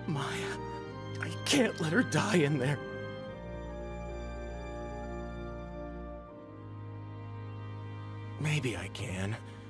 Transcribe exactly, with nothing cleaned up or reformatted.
Maya, I can't let her die in there. Maybe I can.